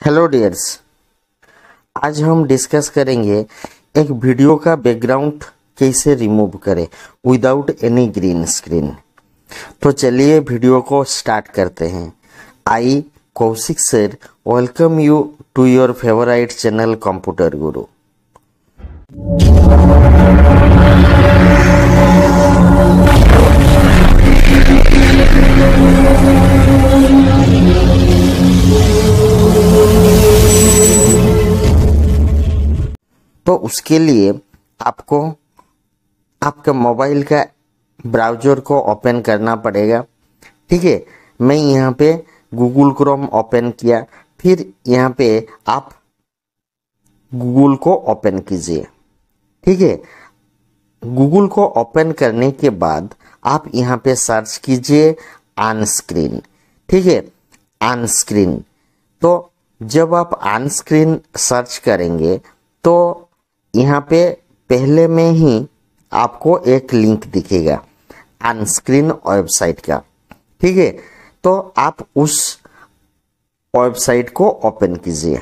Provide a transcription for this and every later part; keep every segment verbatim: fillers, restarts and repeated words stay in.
Hello dears, आज हम discuss करेंगे एक वीडियो का बैकग्राउंड कैसे रिमूव करें विदाउट एनी ग्रीन स्क्रीन। तो चलिए वीडियो को स्टार्ट करते हैं। I Kaushik sir welcome you to your favourite channel Computer Guru. तो उसके लिए आपको आपका मोबाइल का ब्राउज़र को ओपन करना पड़ेगा। ठीक है, मैं यहाँ पे गूगल क्रोम ओपन किया, फिर यहाँ पे आप गूगल को ओपन कीजिए। ठीक है, गूगल को ओपन करने के बाद आप यहाँ पे सर्च कीजिए ऑन स्क्रीन। ठीक है, ऑन स्क्रीन। तो जब आप ऑन स्क्रीन सर्च करेंगे तो यहाँ पे पहले में ही आपको एक लिंक दिखेगा ऑन स्क्रीन वेबसाइट का। ठीक है, तो आप उस वेबसाइट को ओपन कीजिए।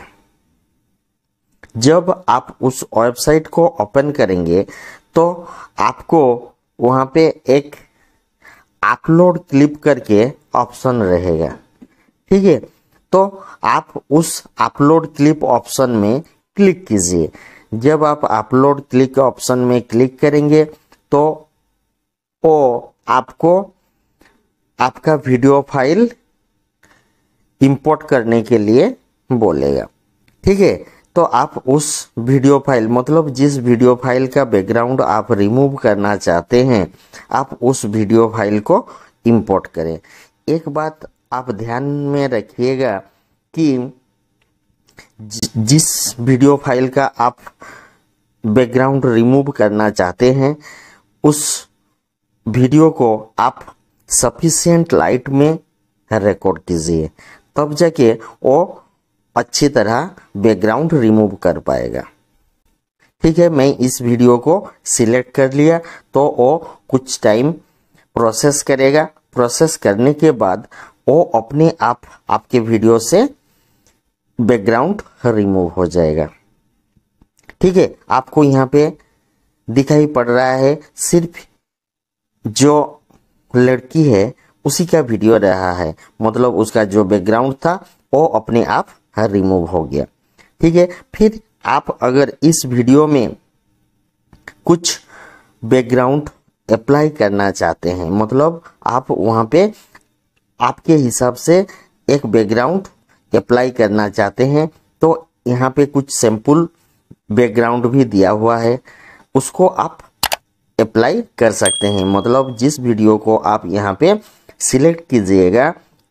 जब आप उस वेबसाइट को ओपन करेंगे तो आपको वहाँ पे एक अपलोड क्लिप करके ऑप्शन रहेगा। ठीक है, तो आप उस अपलोड क्लिप ऑप्शन में क्लिक कीजिए। जब आप अपलोड क्लिक ऑप्शन में क्लिक करेंगे तो वो आपको आपका वीडियो फाइल इंपोर्ट करने के लिए बोलेगा। ठीक है, तो आप उस वीडियो फाइल मतलब जिस वीडियो फाइल का बैकग्राउंड आप रिमूव करना चाहते हैं, आप उस वीडियो फाइल को इंपोर्ट करें। एक बात आप ध्यान में रखिएगा कि जिस वीडियो फाइल का आप बैकग्राउंड रिमूव करना चाहते हैं उस वीडियो को आप सफिशिएंट लाइट में रिकॉर्ड कीजिए, तब जाके वो अच्छी तरह बैकग्राउंड रिमूव कर पाएगा। ठीक है, मैं इस वीडियो को सिलेक्ट कर लिया तो वो कुछ टाइम प्रोसेस करेगा। प्रोसेस करने के बाद वो अपने आप आपके वीडियो से बैकग्राउंड रिमूव हो जाएगा। ठीक है, आपको यहाँ पे दिखाई पड़ रहा है सिर्फ जो लड़की है उसी का वीडियो रहा है, मतलब उसका जो बैकग्राउंड था वो अपने आप रिमूव हो गया। ठीक है, फिर आप अगर इस वीडियो में कुछ बैकग्राउंड अप्लाई करना चाहते हैं, मतलब आप वहाँ पे आपके हिसाब से एक बैकग्राउंड अप्लाई करना चाहते हैं, तो यहाँ पे कुछ सैंपल बैकग्राउंड भी दिया हुआ है, उसको आप अप्लाई कर सकते हैं। मतलब जिस वीडियो को आप यहाँ पे सिलेक्ट कीजिएगा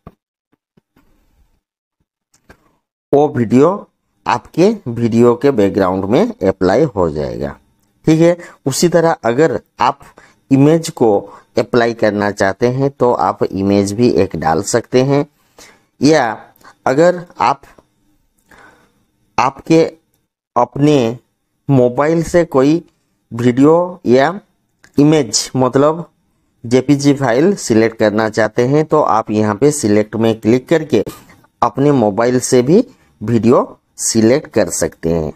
वो वीडियो आपके वीडियो के बैकग्राउंड में अप्लाई हो जाएगा। ठीक है, उसी तरह अगर आप इमेज को अप्लाई करना चाहते हैं तो आप इमेज भी एक डाल सकते हैं, या अगर आप आपके अपने मोबाइल से कोई वीडियो या इमेज मतलब जेपीजी फाइल सिलेक्ट करना चाहते हैं तो आप यहाँ पे सिलेक्ट में क्लिक करके अपने मोबाइल से भी वीडियो सिलेक्ट कर सकते हैं।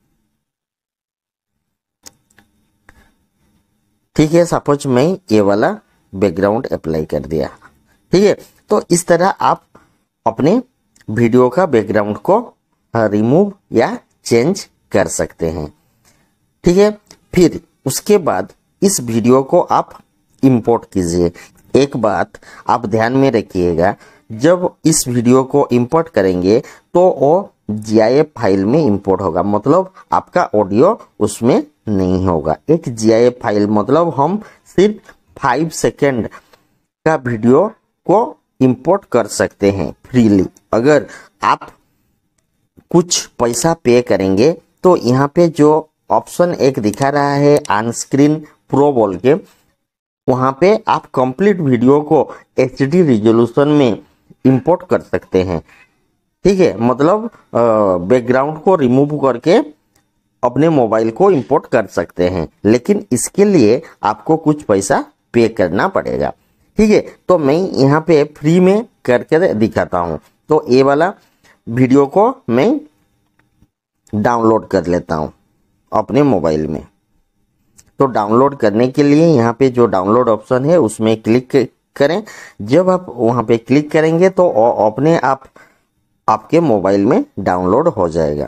ठीक है, सपोज मैं ये वाला बैकग्राउंड अप्लाई कर दिया। ठीक है, तो इस तरह आप अपने वीडियो का बैकग्राउंड को रिमूव या चेंज कर सकते हैं। ठीक है, फिर उसके बाद इस वीडियो को आप इंपोर्ट कीजिए। एक बात आप ध्यान में रखिएगा, जब इस वीडियो को इंपोर्ट करेंगे तो वो जीआईएफ फाइल में इंपोर्ट होगा, मतलब आपका ऑडियो उसमें नहीं होगा। एक जीआईएफ फाइल मतलब हम सिर्फ फाइव सेकेंड का वीडियो को इंपोर्ट कर सकते हैं फ्रीली। अगर आप कुछ पैसा पे करेंगे तो यहाँ पे जो ऑप्शन एक दिखा रहा है ऑन स्क्रीन प्रो बोल के, वहाँ पे आप कंप्लीट वीडियो को एचडी रिजोल्यूशन में इंपोर्ट कर सकते हैं। ठीक है, मतलब बैकग्राउंड को रिमूव करके अपने मोबाइल को इंपोर्ट कर सकते हैं, लेकिन इसके लिए आपको कुछ पैसा पे करना पड़ेगा। ठीक है, तो मैं यहाँ पे फ्री में करके दिखाता हूँ। तो ये वाला वीडियो को मैं डाउनलोड कर लेता हूँ अपने मोबाइल में। तो डाउनलोड करने के लिए यहाँ पे जो डाउनलोड ऑप्शन है उसमें क्लिक करें। जब आप वहाँ पे क्लिक करेंगे तो अपने आप आपके मोबाइल में डाउनलोड हो जाएगा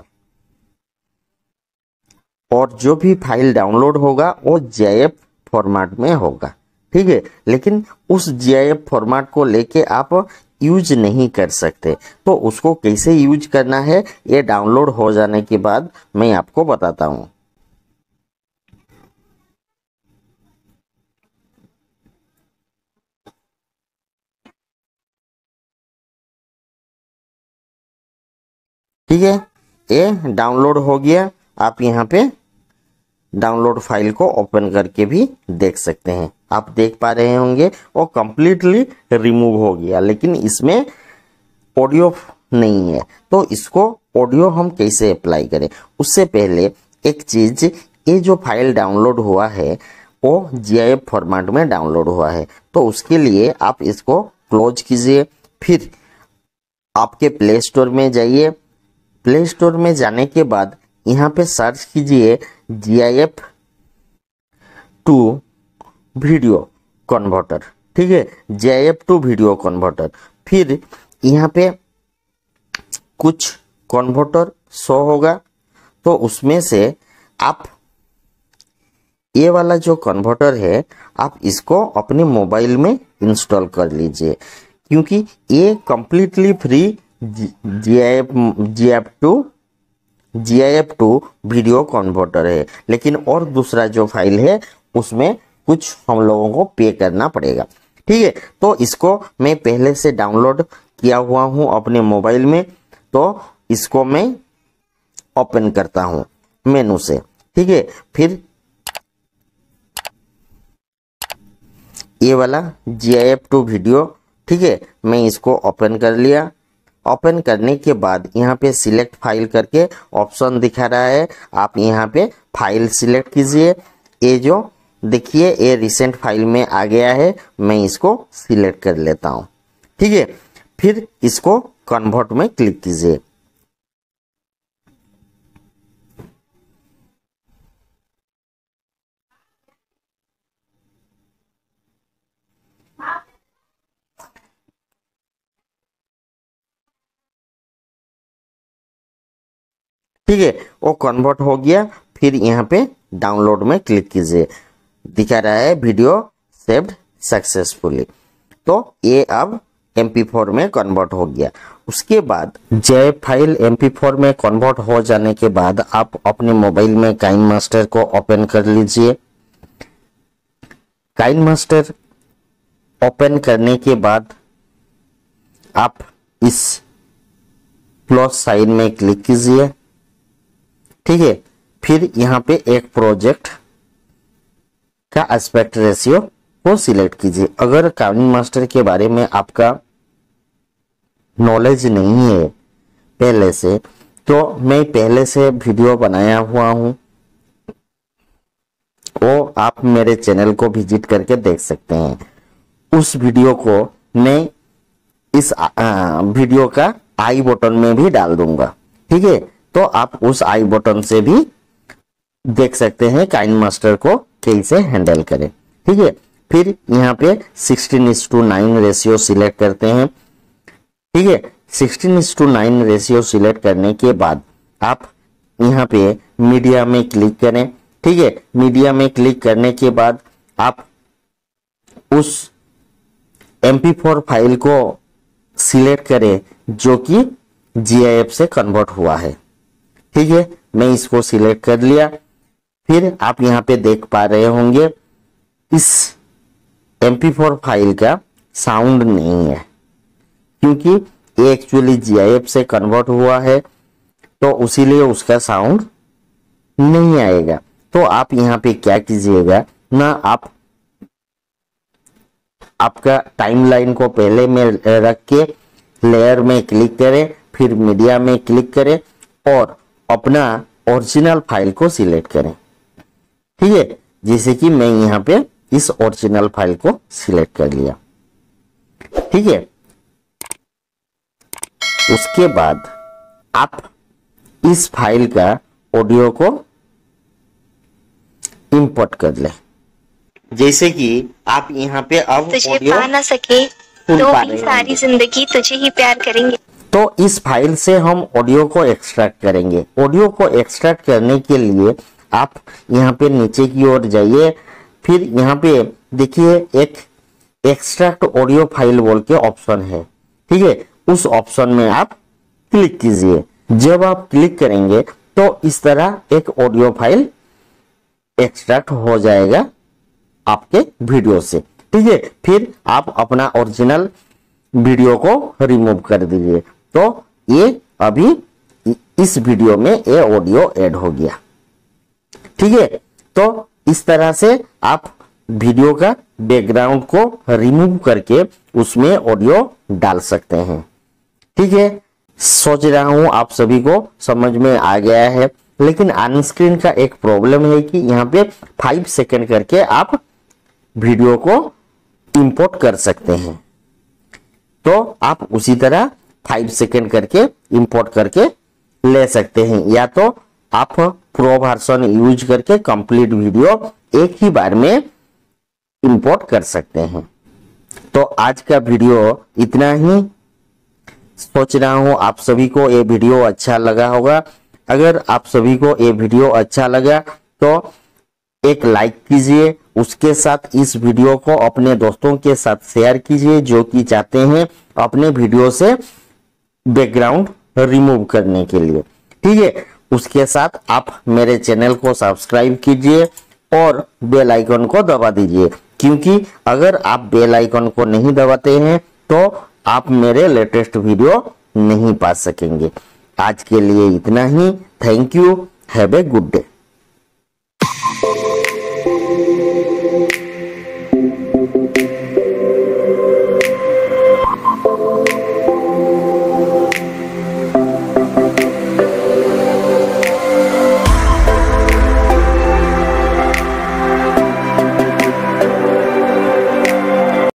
और जो भी फाइल डाउनलोड होगा वो जी आई एफ फॉर्मेट में होगा, ठीक है। लेकिन उस जी आई एफ फॉर्मेट को लेके आप यूज नहीं कर सकते। तो उसको कैसे यूज करना है ये डाउनलोड हो जाने के बाद मैं आपको बताता हूँ। ठीक है, ये डाउनलोड हो गया। आप यहाँ पे डाउनलोड फाइल को ओपन करके भी देख सकते हैं। आप देख पा रहे होंगे वो कंप्लीटली रिमूव हो गया, लेकिन इसमें ऑडियो नहीं है। तो इसको ऑडियो हम कैसे अप्लाई करें, उससे पहले एक चीज, ये जो फाइल डाउनलोड हुआ है वो जी आई एफ फॉर्मेट में डाउनलोड हुआ है। तो उसके लिए आप इसको क्लोज कीजिए, फिर आपके प्ले स्टोर में जाइए। प्ले स्टोर में जाने के बाद यहाँ पे सर्च कीजिए G I F to video converter, ठीक है, G I F to video converter. फिर यहाँ पे कुछ कन्वर्टर शो होगा, तो उसमें से आप ये वाला जो कन्वर्टर है आप इसको अपने मोबाइल में इंस्टॉल कर लीजिए, क्योंकि ये completely free G I F G I F to G I F to video converter है। लेकिन और दूसरा जो फाइल है उसमें कुछ हम लोगों को पे करना पड़ेगा, ठीक है। तो इसको मैं पहले से डाउनलोड किया हुआ हूं अपने मोबाइल में, तो इसको मैं ओपन करता हूं मेनू से, ठीक है। फिर ये वाला G I F to video, ठीक है, मैं इसको ओपन कर लिया। ओपन करने के बाद यहाँ पे सिलेक्ट फाइल करके ऑप्शन दिखा रहा है, आप यहाँ पे फाइल सिलेक्ट कीजिए। ये जो देखिए ये रिसेंट फाइल में आ गया है, मैं इसको सिलेक्ट कर लेता हूँ, ठीक है। फिर इसको कन्वर्ट में क्लिक कीजिए। ठीक है, वो कन्वर्ट हो गया। फिर यहाँ पे डाउनलोड में क्लिक कीजिए, दिखा रहा है वीडियो सेव्ड सक्सेसफुली। तो ये अब एम पी फोर में कन्वर्ट हो गया। उसके बाद G I F file M P four में कन्वर्ट हो जाने के बाद आप अपने मोबाइल में काइन मास्टर को ओपन कर लीजिए। काइन मास्टर ओपन करने के बाद आप इस प्लस साइन में क्लिक कीजिए, ठीक है। फिर यहाँ पे एक प्रोजेक्ट का एस्पेक्ट रेशियो को सिलेक्ट कीजिए। अगर काइन मास्टर के बारे में आपका नॉलेज नहीं है पहले से, तो मैं पहले से वीडियो बनाया हुआ हूं, वो आप मेरे चैनल को विजिट करके देख सकते हैं। उस वीडियो को मैं इस आ, वीडियो का आई बटन में भी डाल दूंगा, ठीक है। तो आप उस आई बटन से भी देख सकते हैं काइन मास्टर को कैसे हैंडल करें, ठीक है। फिर यहाँ पे sixteen is to nine ratio select करते हैं, ठीक है। Sixteen is to nine ratio select करने के बाद आप यहाँ पे मीडिया में क्लिक करें, ठीक है। मीडिया में क्लिक करने के बाद आप उस एम पी फोर फाइल को सिलेक्ट करें जो कि जी आई एफ से कन्वर्ट हुआ है, ठीक है। मैं इसको सिलेक्ट कर लिया। फिर आप यहाँ पे देख पा रहे होंगे इस एम पी फोर फाइल का साउंड नहीं है, क्योंकि ये एक्चुअली जी आई एफ से कन्वर्ट हुआ है, तो उसीलिए उसका साउंड नहीं आएगा। तो आप यहाँ पे क्या कीजिएगा ना, आप आपका टाइमलाइन को पहले में रख के लेयर में क्लिक करें, फिर मीडिया में क्लिक करें और अपना ओरिजिनल फाइल को सिलेक्ट करें, ठीक है। जैसे कि मैं यहाँ पे इस ओरिजिनल फाइल को सिलेक्ट कर लिया, ठीक है। उसके बाद आप इस फाइल का ऑडियो को इंपोर्ट कर ले। जैसे कि आप यहाँ पे अब तुझे पा ना सके तो भी सारी जिंदगी तुझे ही प्यार करेंगे। तो इस फाइल से हम ऑडियो को एक्सट्रैक्ट करेंगे। ऑडियो को एक्सट्रैक्ट करने के लिए आप यहाँ पे नीचे की ओर जाइए, फिर यहाँ पे देखिए एक एक्सट्रैक्ट ऑडियो फाइल बोल के ऑप्शन है, ठीक है। उस ऑप्शन में आप क्लिक कीजिए। जब आप क्लिक करेंगे तो इस तरह एक ऑडियो फाइल एक्सट्रैक्ट हो जाएगा आपके वीडियो से, ठीक है। फिर आप अपना ओरिजिनल वीडियो को रिमूव कर दीजिए। तो ये अभी इस वीडियो में ये ऑडियो ऐड हो गया, ठीक है। तो इस तरह से आप वीडियो का बैकग्राउंड को रिमूव करके उसमें ऑडियो डाल सकते हैं, ठीक है। सोच रहा हूं आप सभी को समझ में आ गया है, लेकिन ऑन स्क्रीन का एक प्रॉब्लम है कि यहाँ पे फाइव सेकेंड करके आप वीडियो को इंपोर्ट कर सकते हैं। तो आप उसी तरह फाइव सेकेंड करके इंपोर्ट करके ले सकते हैं, या तो आप प्रो वर्जन यूज करके कंप्लीट वीडियो एक ही बार में इंपोर्ट कर सकते हैं। तो आज का वीडियो इतना ही। सोच रहा हूं आप सभी को ये वीडियो अच्छा लगा होगा। अगर आप सभी को ये वीडियो अच्छा लगा तो एक लाइक कीजिए, उसके साथ इस वीडियो को अपने दोस्तों के साथ शेयर कीजिए जो कि चाहते हैं अपने वीडियो से बैकग्राउंड रिमूव करने के लिए, ठीक है। उसके साथ आप मेरे चैनल को सब्सक्राइब कीजिए और बेल आइकन को दबा दीजिए, क्योंकि अगर आप बेल आइकन को नहीं दबाते हैं तो आप मेरे लेटेस्ट वीडियो नहीं पा सकेंगे। आज के लिए इतना ही। Thank you. Have a good day.